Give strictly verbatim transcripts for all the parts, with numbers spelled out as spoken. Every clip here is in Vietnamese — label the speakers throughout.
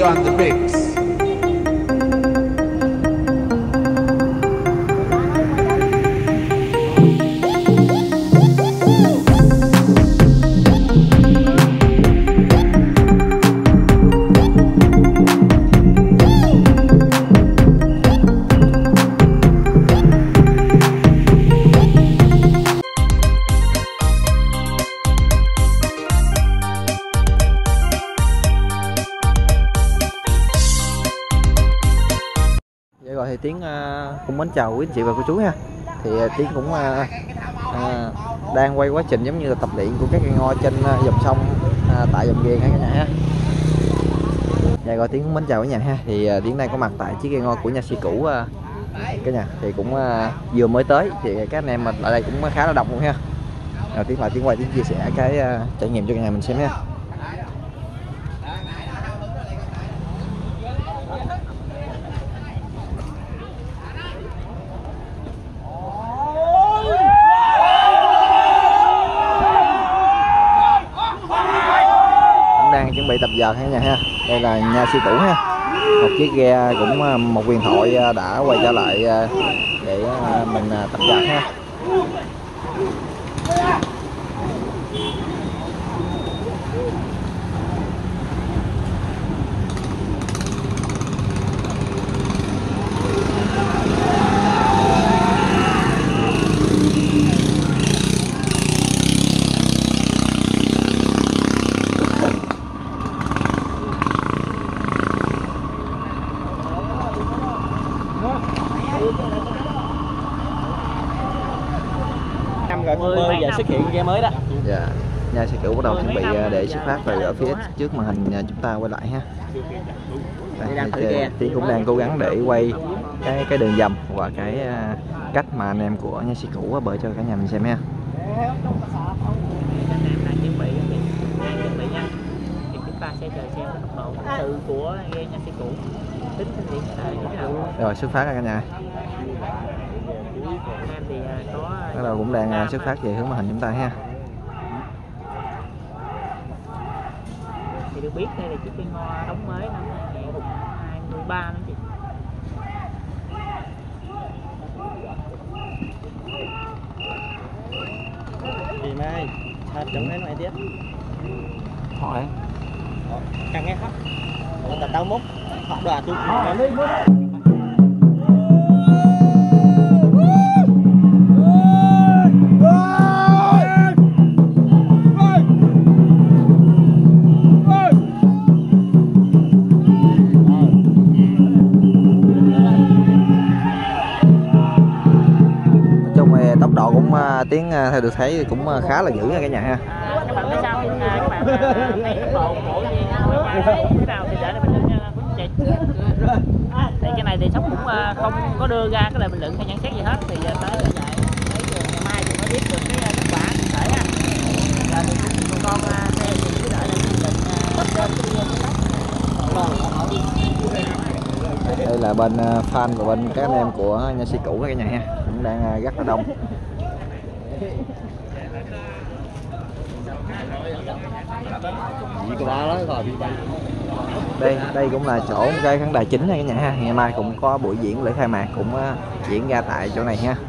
Speaker 1: on the bricks.
Speaker 2: Rồi thì Tiến uh, cũng mến chào quý anh chị và cô chú nha. Thì uh, Tiến cũng uh, uh, đang quay quá trình giống như là tập luyện của các cây ngo trên uh, dòng sông uh, tại dòng Ghiền ha cả nhà ha. Dạ rồi Tiến cũng mến chào cả nhà ha. Thì uh, Tiến đang có mặt tại chiếc cây ngo của nha sĩ cũ uh, cả nhà. Thì cũng uh, vừa mới tới thì các anh em mà lại đây cũng khá là đông luôn ha. Rồi Tiến lại Tiến quay Tiến chia sẻ cái uh, trải nghiệm cho cả nhà mình xem ha. Chuẩn bị tập giờ ha nhà ha. Đây là nha sĩ cũ ha. Một chiếc ghe cũng một huyền thoại đã quay trở lại để mình tập giờ ha.
Speaker 3: Bây giờ xuất hiện ghe mới đó.
Speaker 2: Dạ, nha sĩ cũ bắt đầu chuẩn bị để xuất phát từ ở phía trước màn hình chúng ta quay lại ha. Đây, Tiến cũng đang cố gắng để quay cái cái đường dầm và cái cách mà anh em của nha sĩ cũ bơi cho cả nhà mình xem ha.
Speaker 3: Chúng ta sẽ chờ xem tốc độ từ của ghe nha sĩ cũ tính hiện tại.
Speaker 2: Rồi xuất phát ra cả nhà.
Speaker 3: Thì có
Speaker 2: bắt đầu cũng đang xuất phát về hướng màn hình chúng ta ha.
Speaker 3: Thì được biết đây là chiếc cây ngo đóng mới năm hai nghìn không trăm hai mươi ba đó chị.
Speaker 4: Chị Mai, thật chống đến mày tiếp.
Speaker 2: Hỏi.
Speaker 4: Càng nghe khóc. Tao tao múc, họ đòi tôi.
Speaker 2: Tốc độ cũng Tiến theo được thấy cũng khá là dữ nha cả nhà ha.
Speaker 3: À, các bạn thấy sao? Các bạn thấy tốc độ của thế nào thì để lại bình luận nha quý chị. Thì cái này thì sóc cũng không có đưa ra cái lời bình luận hay nhận xét gì hết. Thì tới là vậy, tới ngày mai thì mới biết được cái kết quả cụ thể ha. Giờ thì tụi con xem thì cứ đợi là bình luận lên cái video của
Speaker 2: Đây là bên fan và bên các anh em của nha sĩ cũ cả nhà ha, cũng đang rất là đông. Đây đây cũng là chỗ cái khán đài chính này cả nhà ha. Ngày mai cũng có buổi diễn lễ khai mạc cũng diễn ra tại chỗ này ha.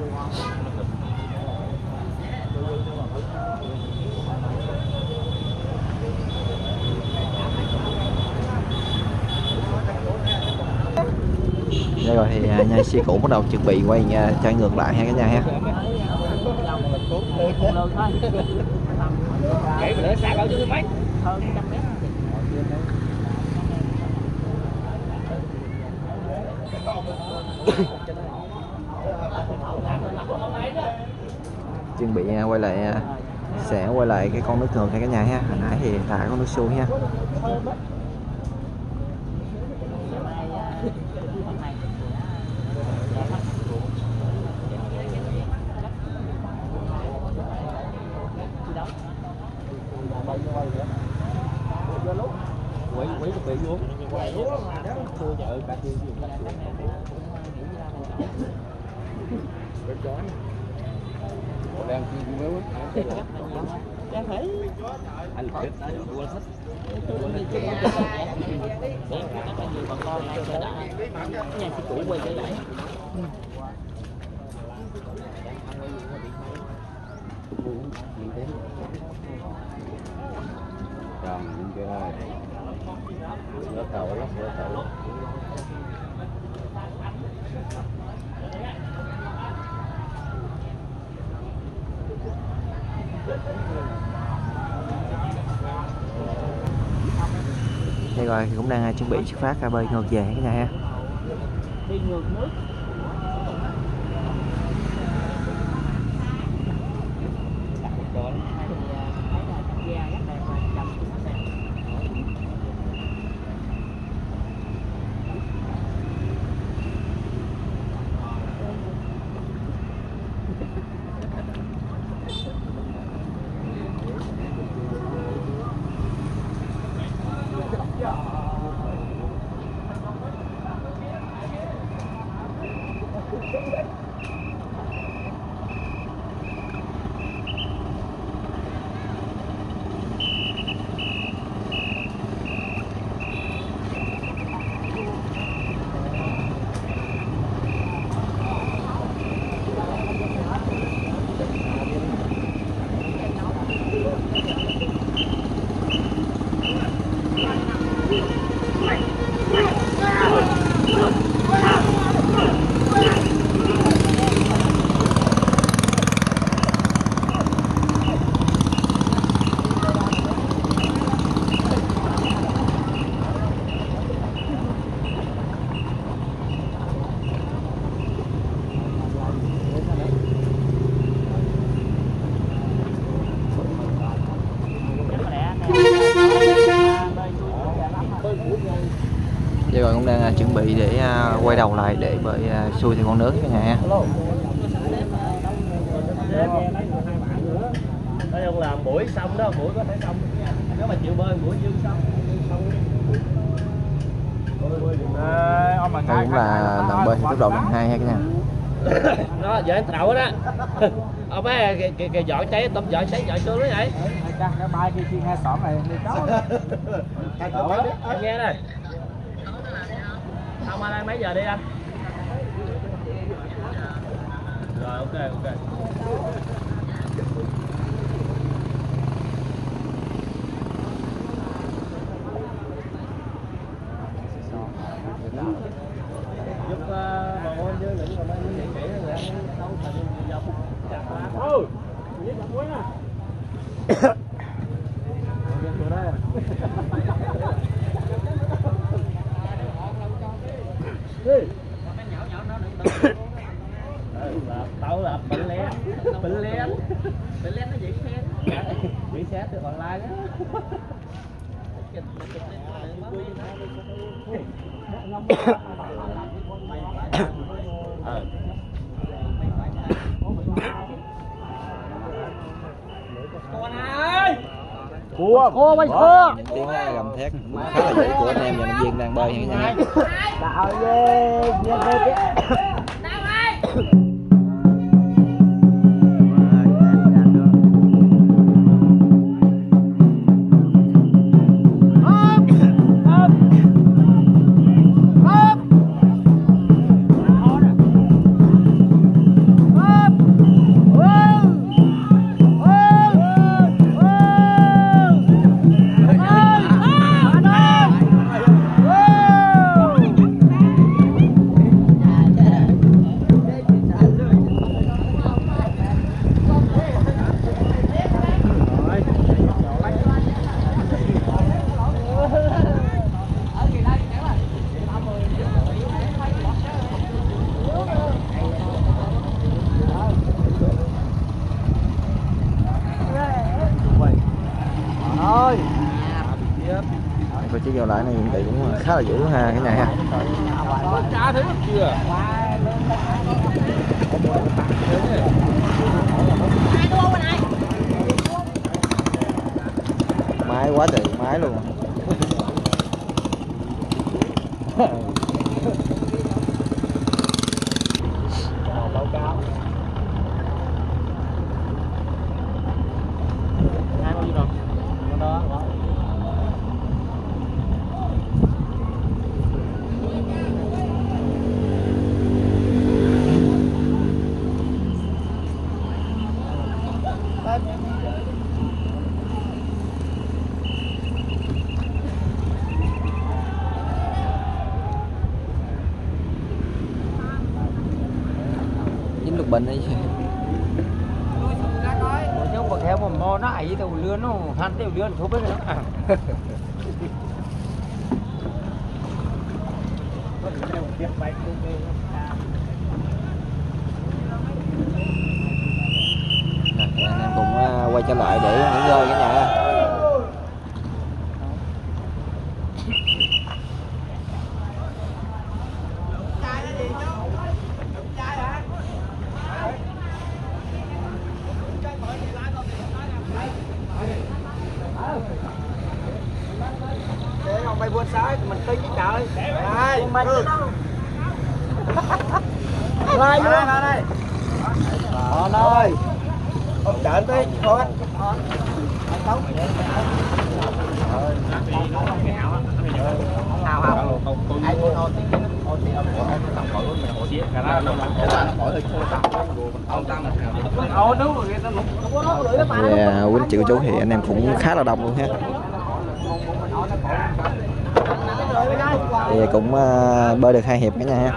Speaker 2: Đây rồi thì nha sĩ cũ bắt đầu chuẩn bị quay chạy ngược lại ha cả nhà ha. Chuẩn bị quay lại, sẽ quay lại cái con nước ngược ha cả nhà ha. Hồi nãy thì thả con nước xuôi ha.
Speaker 4: Quỷ quỷ bị luôn.
Speaker 3: Thưa chợ cả thưa dùng cái này
Speaker 4: đang chi mới Anh thích, tôi thích.
Speaker 3: Bà con này sẽ đã nhà sư chủ quay trở lại.
Speaker 4: Còn những cái ơi, nó tàu lắm, nó tàu.
Speaker 2: Đây rồi cũng đang chuẩn bị xuất phát ra bơi ngược về cái này ha.
Speaker 3: Đi ngược nước.
Speaker 2: Vậy rồi cũng đang chuẩn bị để quay đầu lại để bơi xuôi theo con nước cả nhà ha.
Speaker 4: Nói chung là buổi xong đó, buổi có thể xong. Nếu mà chịu bơi, buổi dương xong.
Speaker 2: Đây cũng là lần bơi tốc độ lần hai ha cả nhà.
Speaker 4: Đó, giờ anh thảo đó. Ông ấy kìa kìa dọn cháy, tôm dọn cháy dọn chưa đó vậy?
Speaker 3: Cái bay kia khi nghe sỏn này đi cháu.
Speaker 4: Em nghe đây. Ông ở đây mấy giờ đi anh? Rồi ok ok. Giúp bà con chứ đừng còn đang nghĩ kỹ rồi anh đâu thành gì dòng chặt lá. Ừ. Giúp bạn quên à. Là tao là bệnh lé, bệnh lé, bệnh lé nó vậy khen, bị xét từ online á. Con ơi,
Speaker 3: Cua, cua bay cua.
Speaker 2: Tiếng gầm thét khá là dữ của anh em vận động viên đang bơi nha cả nhà.
Speaker 3: Tạo ghê, ghê ghê.
Speaker 2: Và chiếc dầu lại này hiện tại cũng khá là dữ ha cái này ha.
Speaker 4: Cá thứ chưa?
Speaker 2: Máy quá trời máy luôn. bên ấy.
Speaker 4: chứ không theo mà mò nó ấy tàu lươn nó hắn tàu lươn số bên nữa.
Speaker 2: Rồi, anh em cùng uh, quay trở lại để nghỉ ngơi cả nhà.
Speaker 4: Ông bay buôn sai mình tính trời. Đây, mình Lai vô. Đây. Ờ ơi. Ông đợi tí, thôi. Hào hào. Ai buôn thôi. Ôi thì ông ông tầm khỏi mình hộ xía cả đó. Khỏi hơi khô tầm. Ông tăng mình. Ồ đúng rồi, nó có nó lưỡi nó
Speaker 2: Thì uh, Quýnh chị cô chú thì anh em cũng khá là đông luôn ha. Thì cũng uh, bơi được hai hiệp cả nhà ha.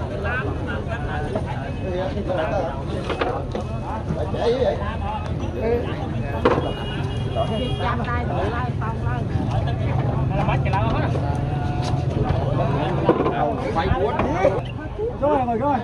Speaker 4: Rồi rồi rồi.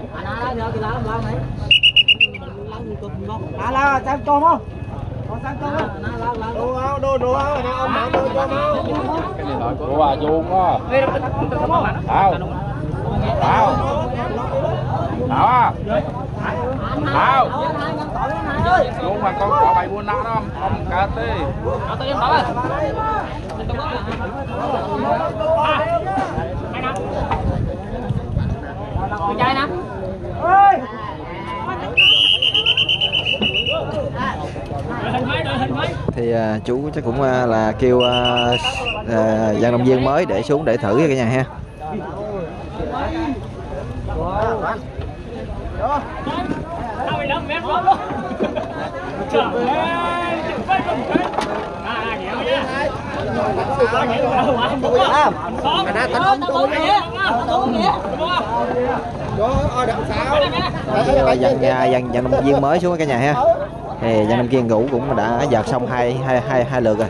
Speaker 4: À là sang tôm không? Có sang tôm không? Đồ áo đồ đồ áo này ông mở đồ cho nó.
Speaker 1: Đồ à chuông á. Tao. Tao. Tao à. Tao. Chuông mà con có bài buôn nát đó không? Không cá tê.
Speaker 3: Nó tới em bảo ơi. Con trai nè.
Speaker 4: Ơi.
Speaker 2: Thì uh, chú chắc cũng uh, là kêu uh, uh, vận động viên mới để xuống để thử cả nhà ha. Thì dàn dàn vận động viên mới xuống cả nhà ha. Thì vận động viên ngủ cũng đã vợt xong hai hai hai hai lượt rồi.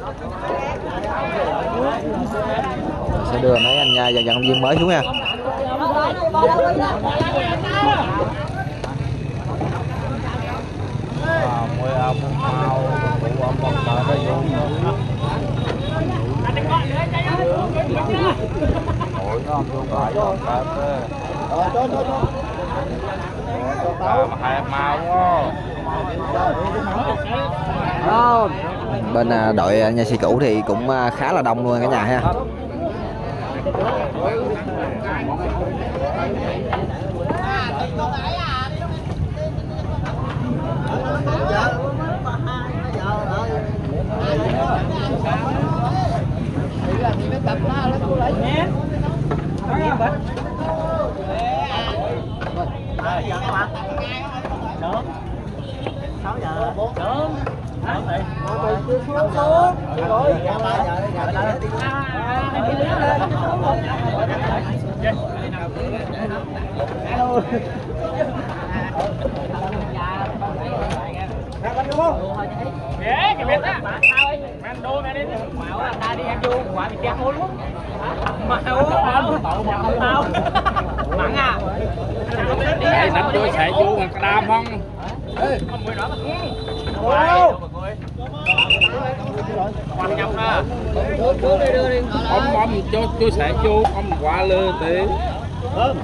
Speaker 2: Sẽ đưa mấy anh vận động viên mới xuống nha.
Speaker 1: Hai màu quá.
Speaker 2: Bên đội nha sĩ cũ thì cũng khá là đông luôn cả nhà ha.
Speaker 3: sáu giờ sớm. Ghê, cái biết á. Sao ấy? Mày đô mày đi. Mạo anh ta đi ăn vô, quả thì kẹt luôn. Mạo, mạo, mạo. Mặn à.
Speaker 1: Đây nắp vô sẽ vô mà đam không?
Speaker 3: Không người đó mà xuống. Wow. Quan trọng đó.
Speaker 1: Ông ông cho cho sẽ vô ông qua lơ tí.
Speaker 4: Vâng.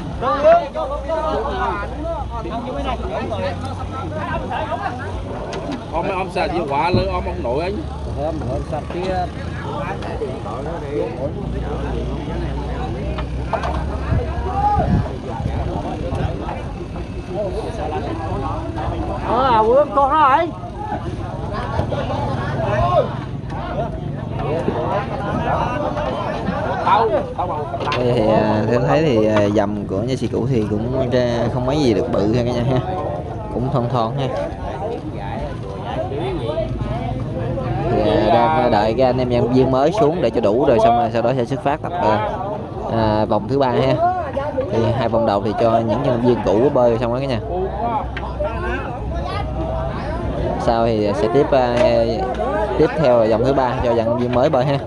Speaker 1: Ông ông sẽ gì qua lơ ông ông nội anh.
Speaker 4: Hôm hôm sạch kia. Ờ à Vương con đó rồi.
Speaker 2: Thì theo thấy thì dầm của nha sĩ cũ thì cũng không mấy gì được bự ha cả nhà ha, cũng thon thon ha. Thì đang đợi cái anh em nhân viên mới xuống để cho đủ rồi xong rồi sau đó sẽ xuất phát tập à, vòng thứ ba ha. Thì hai vòng đầu thì cho những nhân viên cũ bơi xong đó cả nhà. sau thì sẽ tiếp uh, tiếp theo là dòng thứ ba cho vận viên mới bơi ha.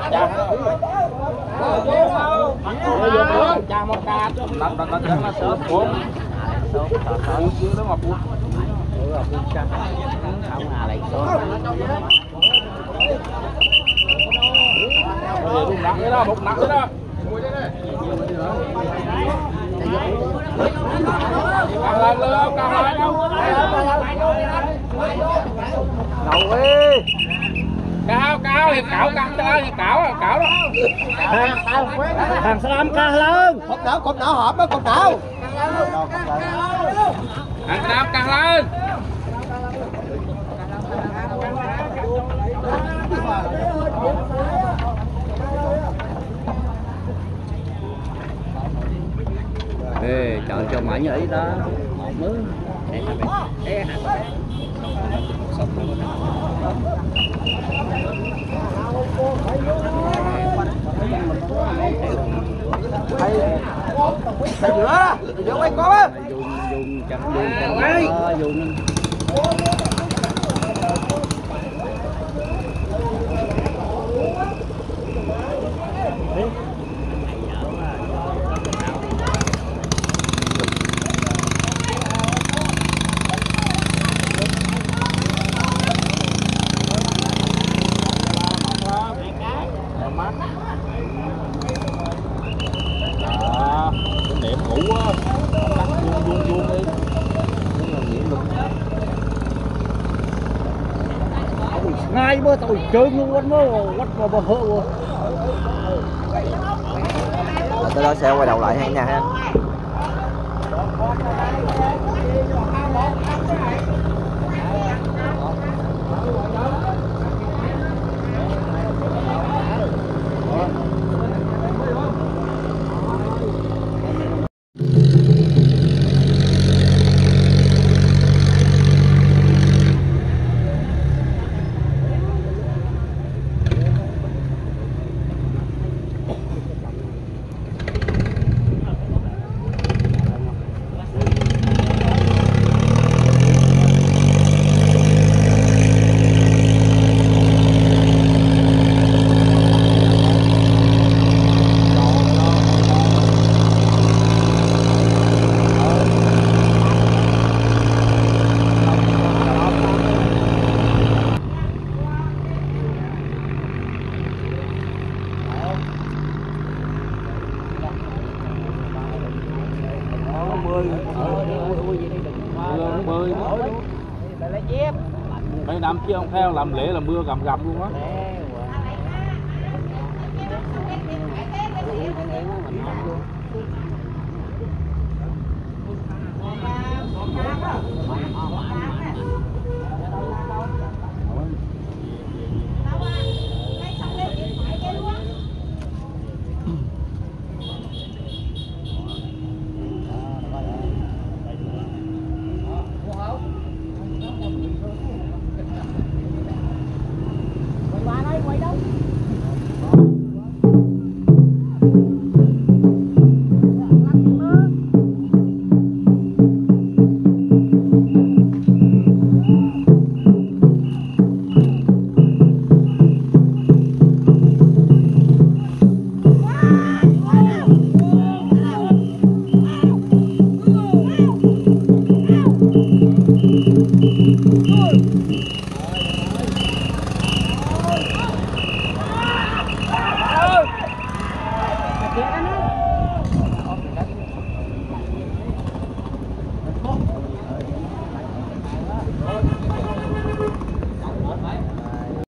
Speaker 1: Một nặng đó. Càng lên luôn, càng lên đâu.
Speaker 4: Đầu đi.
Speaker 1: Cao, cao, thì cảo căng cho thì cảo, cảo đó.
Speaker 3: Thằng Sam ca lớn.
Speaker 4: Cột đảo, cột đảo hộp đó, cột đảo.
Speaker 1: Thằng Sam càng lên.
Speaker 4: Ê, chọn cho mãi như ý đó. Mới. Thầy giữa, giữa quay có á. Dùng dùng chặt dùng chặt dùng.
Speaker 1: Điểm cũ á, lắc vuông vuông vuông đi.
Speaker 3: Ngay bơ tao chơi luôn quất mơ quất vào bờ hơ rồi.
Speaker 2: Tới đó sẽ quay đầu lại ha nha ha.
Speaker 1: Mấy năm chứ không theo làm lễ là mưa gầm gầm luôn á.
Speaker 4: Hãy subscribe cho kênh Ghiền Mì Gõ để không bỏ lỡ những video hấp dẫn.